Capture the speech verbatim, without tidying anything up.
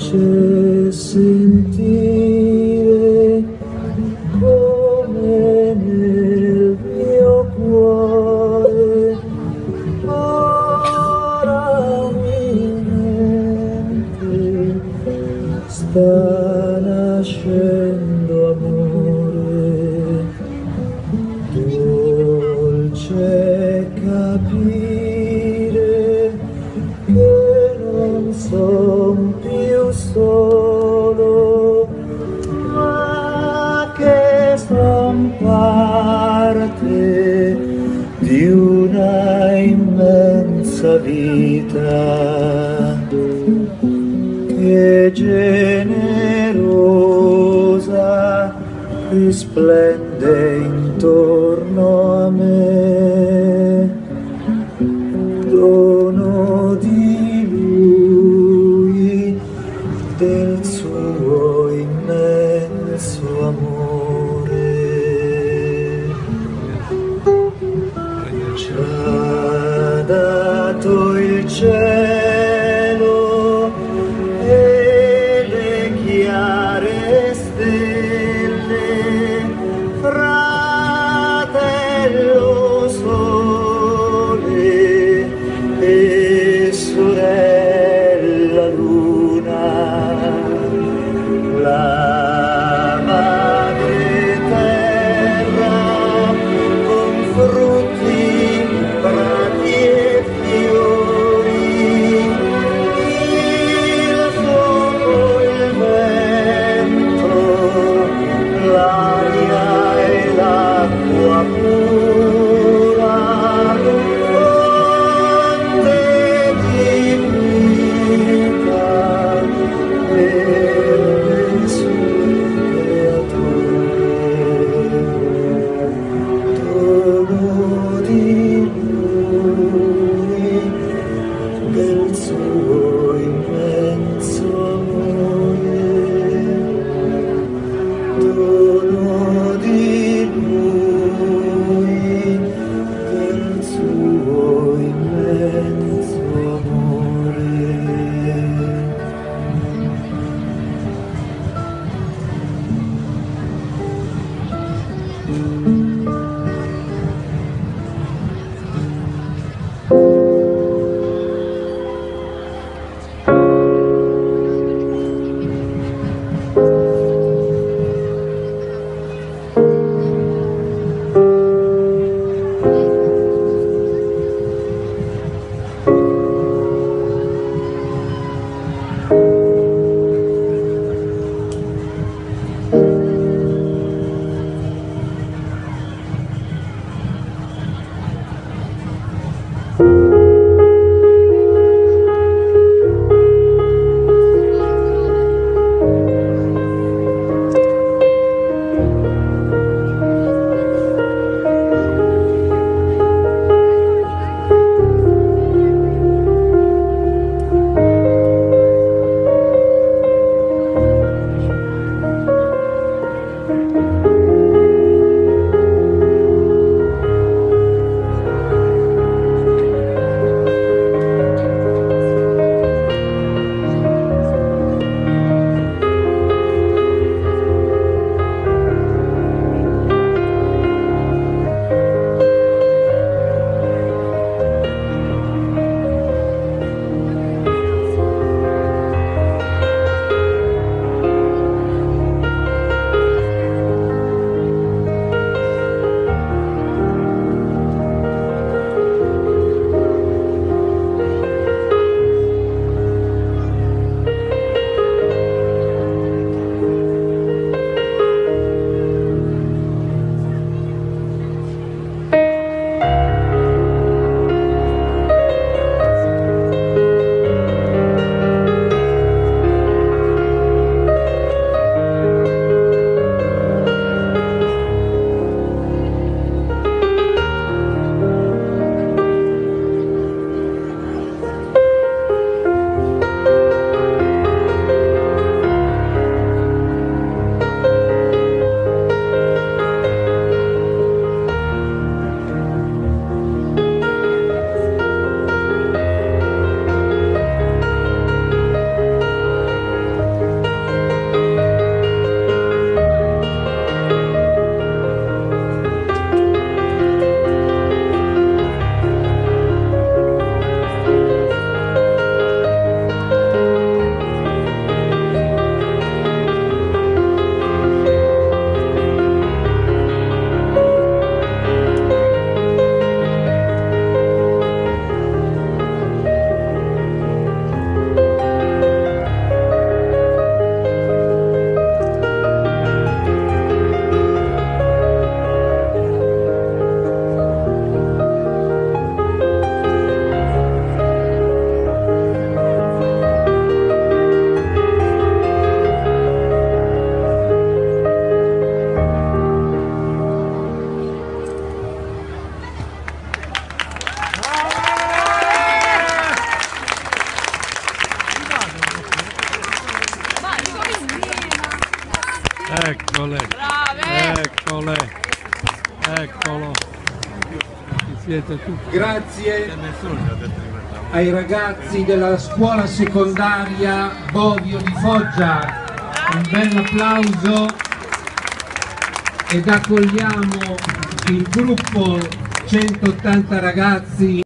fece sentire come nel mio cuore ora umilmente sta nascendo amore. Dolce capire che non son più solo, ma che son parte di una immensa vita che generosa risplende intorno a me, dono di lui, del suo immenso amore. Ci ha dato il cielo e le chiare stelle, fratello Eccole, eccole, eccolo. Ci siete tutti. Grazie ai ragazzi della scuola secondaria Bovio di Foggia, un bel applauso, ed accogliamo il gruppo centottanta ragazzi.